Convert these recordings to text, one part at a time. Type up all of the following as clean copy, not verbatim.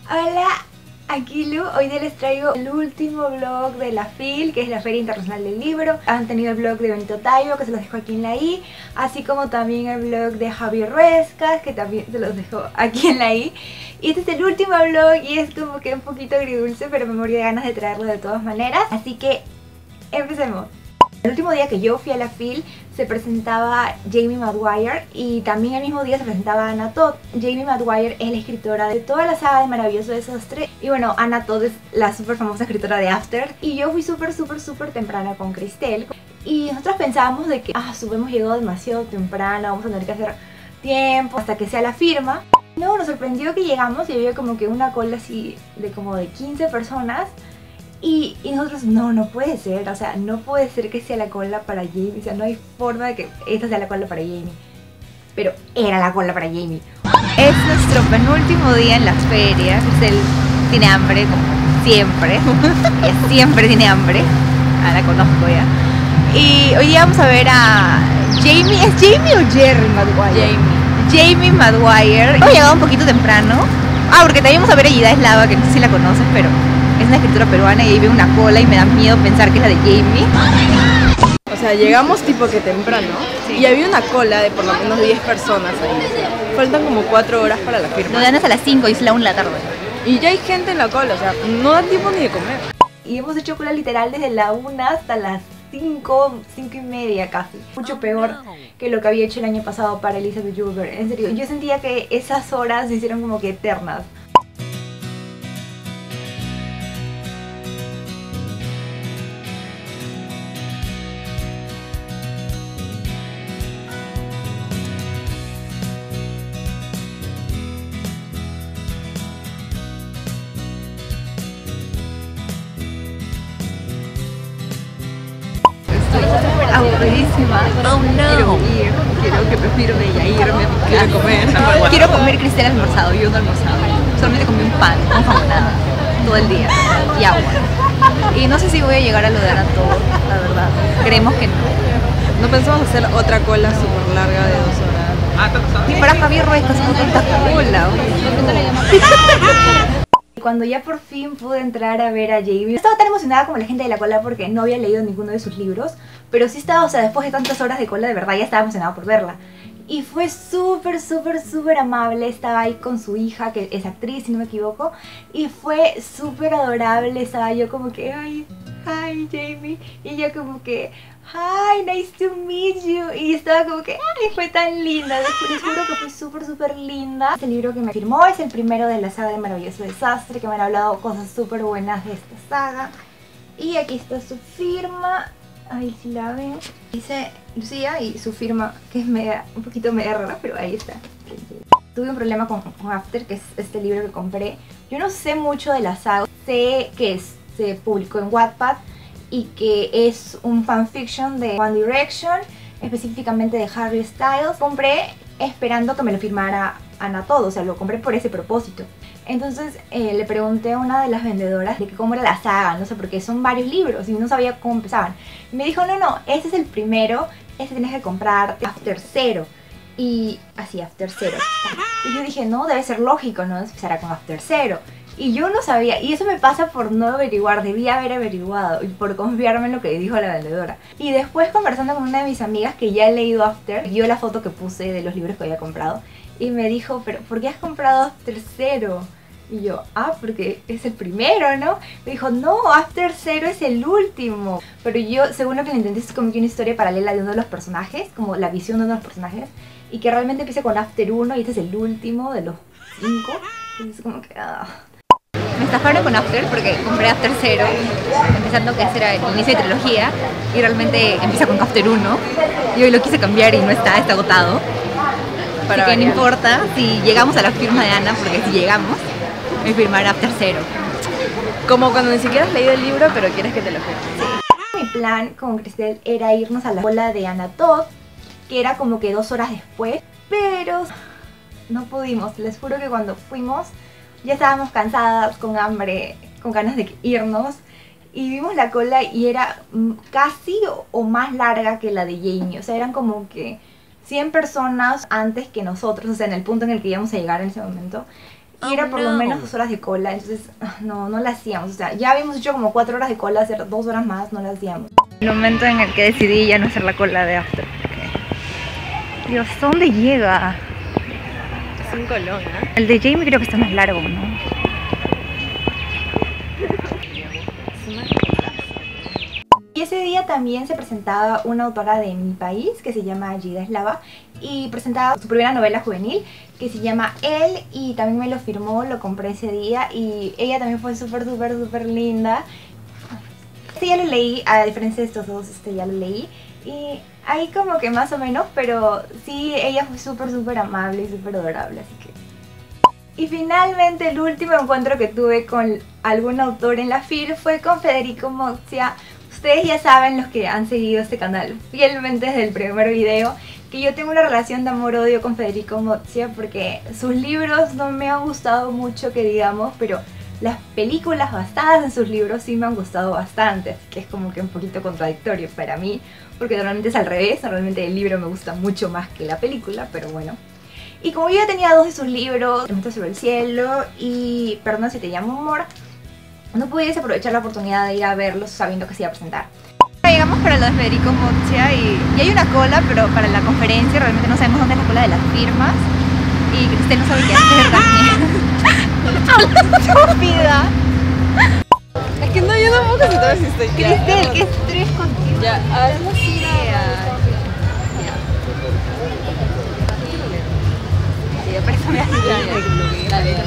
Hola, aquí Lu. Hoy día les traigo el último vlog de la FIL, que es la Feria Internacional del Libro. Han tenido el vlog de Benito Taibo, que se los dejo aquí en la i, así como también el vlog de Javier Ruescas, que también se los dejo aquí en la i. Y este es el último vlog y es como que un poquito agridulce, pero me morí de ganas de traerlo de todas maneras. Así que empecemos. El último día que yo fui a la FIL se presentaba Jamie Maguire y también el mismo día se presentaba Anna Todd. Jamie Maguire es la escritora de toda la saga de Maravilloso Desastre y bueno, Anna Todd es la súper famosa escritora de After. Y yo fui súper temprana con Cristel y nosotros pensábamos de que hemos llegado demasiado temprano, vamos a tener que hacer tiempo hasta que sea la firma. No, nos sorprendió que llegamos y había como que una cola así de como de 15 personas. Y nosotros, no puede ser, o sea, no puede ser que sea la cola para Jamie, o sea, no hay forma de que esta sea la cola para Jamie. Pero era la cola para Jamie. Es nuestro penúltimo día en las ferias, Cristel tiene hambre, como siempre, ella siempre tiene hambre, la conozco ya. Y hoy día vamos a ver a Jamie, ¿es Jamie o Jerry Maguire? Jamie Maguire. Hemos llegado un poquito temprano, porque también vamos a ver a Yida Eslava, que no sé si la conoces, pero es una escritora peruana y ahí veo una cola y me da miedo pensar que es la de Jamie. O sea, llegamos tipo que temprano, sí, y había una cola de por lo menos 10 personas ahí. Faltan como 4 horas para la firma. Nos dan hasta las 5 y es la 1 de la tarde. Y ya hay gente en la cola, o sea, no da tiempo ni de comer. Y hemos hecho cola literal desde la 1 hasta las 5 y media casi. Mucho peor que lo que había hecho el año pasado para Elizabeth Gilbert. En serio, yo sentía que esas horas se hicieron como que eternas. Aburridísima. Oh no. Prefiero de ella irme. Quiero comer. Quiero comer. Cristel almorzado, yo no he almorzado. Solamente comí un pan con jamonada todo el día y agua. Y no sé si voy a llegar a lo de Anna Todd, la verdad. Creemos que no. No pensamos hacer otra cola súper larga de 2 horas. Ni para Javier Ruescas no tanta cola. Cuando ya por fin pude entrar a ver a Jamie, estaba tan emocionada como la gente de la cola porque no había leído ninguno de sus libros, pero sí estaba, o sea, después de tantas horas de cola, de verdad ya estaba emocionada por verla. Y fue súper amable, estaba ahí con su hija, que es actriz si no me equivoco, y fue súper adorable, estaba yo como que, hi Jamie, y ella como que, hi, nice to meet you, y estaba como que, fue tan linda, les juro que fue súper linda. Este libro que me firmó es el primero de la saga de Maravilloso Desastre, que me han hablado cosas súper buenas de esta saga. Y aquí está su firma, ahí si la ven, dice Lucía y su firma, que es un poquito media rara, pero ahí está. Tuve un problema con After, que es este libro que compré. Yo no sé mucho de la saga, sé que se publicó en Wattpad y que es un fanfiction de One Direction, específicamente de Harry Styles. Compré esperando que me lo firmara Anna Todd, o sea, lo compré por ese propósito. Entonces le pregunté a una de las vendedoras de cómo era la saga, no sé, porque son varios libros y no sabía cómo empezaban. Y me dijo, no, este es el primero, este tienes que comprar After Zero. Y así, After Zero. Y yo dije, no, debe ser lógico, ¿no? Empezará con After Zero. Y yo no sabía, y eso me pasa por no averiguar, debía haber averiguado y por confiarme en lo que dijo la vendedora. Y después conversando con una de mis amigas que ya ha leído After, vio la foto que puse de los libros que había comprado y me dijo, pero ¿por qué has comprado After Zero? Y yo, porque es el primero, ¿no? Me dijo, no, After Zero es el último. Pero yo, según lo que le entendí, es como que una historia paralela de uno de los personajes, como la visión de uno de los personajes, y que realmente empieza con After 1 y este es el último de los 5. Entonces como que... Me estafaron con After porque compré After Zero, pensando que ese era el inicio de trilogía, y realmente empieza con After 1. Y hoy lo quise cambiar y no está agotado. Así que no importa si llegamos a la firma de Anna, porque si llegamos, me firmará After Zero. Como cuando ni siquiera has leído el libro, pero quieres que te lo firme. Sí. Mi plan con Cristel era irnos a la cola de Anna Todd, que era como que 2 horas después, pero no pudimos. Les juro que cuando fuimos ya estábamos cansadas, con hambre, con ganas de irnos, y vimos la cola y era casi o más larga que la de Jamie. O sea, eran como que 100 personas antes que nosotros, o sea, en el punto en el que íbamos a llegar en ese momento. y era por lo menos 2 horas de cola, entonces no la hacíamos. O sea, ya habíamos hecho como 4 horas de cola, hacer 2 horas más no la hacíamos. El momento en el que decidí ya no hacer la cola de after. Dios, ¿dónde llega? Es un colón, ¿eh? El de Jamie creo que está más largo, ¿no? Y ese día también se presentaba una autora de mi país que se llama Gida Eslava y presentaba su primera novela juvenil que se llama Él, y también me lo firmó, lo compré ese día y ella también fue súper linda. Este ya lo leí, a diferencia de estos dos, este ya lo leí y ahí como que más o menos, pero sí, ella fue súper amable y súper adorable, así que... Y finalmente el último encuentro que tuve con algún autor en la FIL fue con Federico Moxia. Ustedes ya saben, los que han seguido este canal fielmente desde el primer video, que yo tengo una relación de amor-odio con Federico Moxia porque sus libros no me han gustado mucho, que digamos, pero las películas basadas en sus libros sí me han gustado bastante, así que es como que un poquito contradictorio para mí, porque normalmente es al revés, normalmente el libro me gusta mucho más que la película, pero bueno. Y como yo ya tenía 2 de sus libros, Tormenta sobre el cielo y Perdona si te llamo amor, no pudiese aprovechar la oportunidad de ir a verlos sabiendo que se iba a presentar. Llegamos para lo de Federico Moxia y hay una cola, pero para la conferencia realmente no sabemos dónde es la cola de las firmas. Y Cristel no sabe qué hacer también. ¡Estúpida! Es que no, yo no puedo concentrarme si estoy... Cristel, qué estrés contigo. Ya, hazlo así. Ya, préstame así. Dale.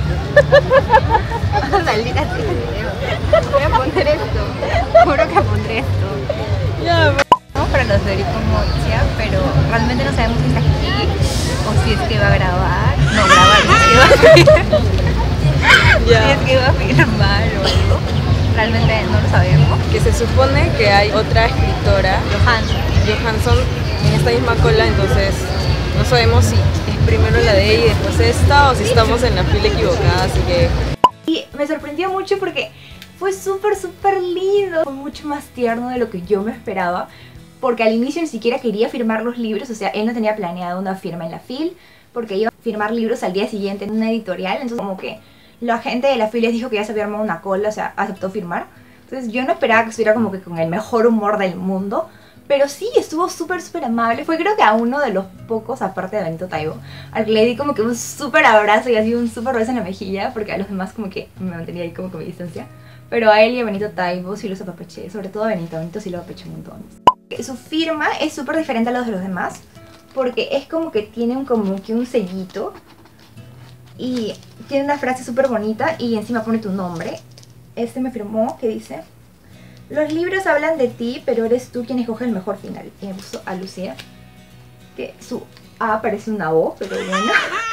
Maldita sea. Voy a poner esto. Juro que pondré esto. Ya, Vamos para los Federico Moxia, pero realmente no sabemos si está aquí o si es que va a grabar. No, grabar, si es que va a si es que va a firmar o algo. Realmente no lo sabemos. que se supone que hay otra escritora, Johansson, en esta misma cola, entonces no sabemos si es primero la de ella y después esta, o si estamos en la fila equivocada, así que... Y me sorprendió mucho porque fue súper lindo, fue mucho más tierno de lo que yo me esperaba, porque al inicio ni siquiera quería firmar los libros, o sea, él no tenía planeado una firma en la FIL, porque iba a firmar libros al día siguiente en una editorial, entonces como que la gente de la FIL les dijo que ya se había armado una cola, o sea, aceptó firmar. Entonces yo no esperaba que estuviera como que con el mejor humor del mundo, pero sí, estuvo súper amable. Fue creo que a uno de los pocos, aparte de Benito Taibo, al que le di como que un súper abrazo y así un súper beso en la mejilla, porque a los demás como que me mantenía ahí como con mi distancia. Pero a él y a Benito Taibo sí los apapaché, sobre todo a Benito sí lo apapaché un montón. Su firma es súper diferente a los de los demás, porque es como que tiene como que un sellito y tiene una frase súper bonita y encima pone tu nombre. Este me firmó que dice: los libros hablan de ti, pero eres tú quien escoge el mejor final. Y me puso a Lucía, que su A parece una O, pero bueno.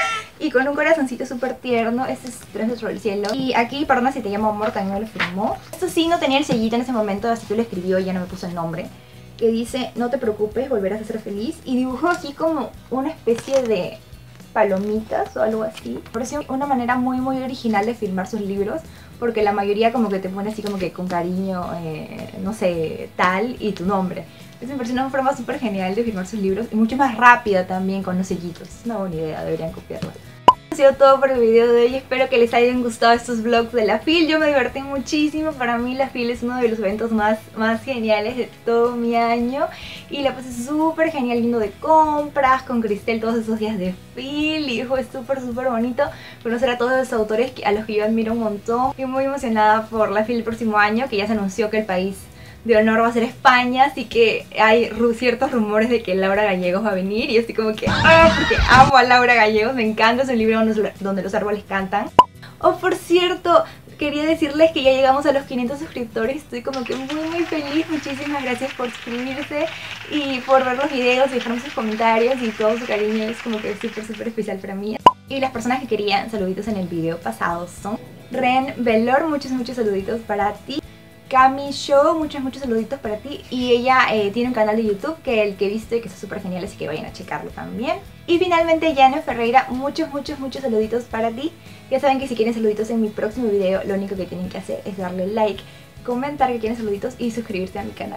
Y con un corazoncito súper tierno. Este es Tormenta sobre el cielo. Y aquí, Perdona si te llamo amor, también me lo firmó. Esto sí no tenía el sellito en ese momento, así que lo escribió y ya no me puso el nombre. Que dice: no te preocupes, volverás a ser feliz. Y dibujó aquí como una especie de palomitas o algo así. Me pareció una manera muy original de firmar sus libros, porque la mayoría como que te pone así como que con cariño, no sé, tal, y tu nombre. Me pareció una forma súper genial de firmar sus libros y mucho más rápida también con los sellitos. Es una buena idea, deberían copiarla. Ha sido todo por el video de hoy, espero que les hayan gustado estos vlogs de la FIL. Yo me divertí muchísimo, para mí la FIL es uno de los eventos más geniales de todo mi año. Y la pasé súper genial yendo de compras con Cristel todos esos días de FIL. Y fue súper bonito conocer a todos los autores a los que yo admiro un montón. Estoy muy emocionada por la FIL el próximo año, que ya se anunció que el país de honor va a ser España, así que hay ciertos rumores de que Laura Gallegos va a venir y yo estoy como que porque amo a Laura Gallegos, me encanta, es un libro donde los árboles cantan. Oh, por cierto, quería decirles que ya llegamos a los 500 suscriptores, estoy como que muy feliz, muchísimas gracias por suscribirse y por ver los videos y dejarme sus comentarios y todo su cariño, es como que súper especial para mí. Y las personas que querían saluditos en el video pasado son Ren Velor, muchos saluditos para ti. Cami Show, muchos saluditos para ti. Y ella tiene un canal de YouTube que el que viste que está súper genial, así que vayan a checarlo también. Y finalmente Yana Ferreira, muchos saluditos para ti. Ya saben que si quieren saluditos en mi próximo video, lo único que tienen que hacer es darle like, comentar que quieren saluditos y suscribirse a mi canal.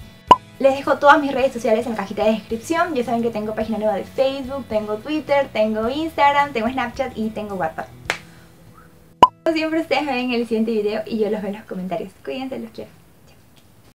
Les dejo todas mis redes sociales en la cajita de descripción. Ya saben que tengo página nueva de Facebook, tengo Twitter, tengo Instagram, tengo Snapchat y tengo WhatsApp. Como siempre, ustedes me ven en el siguiente video y yo los veo en los comentarios. Cuídense, los quiero.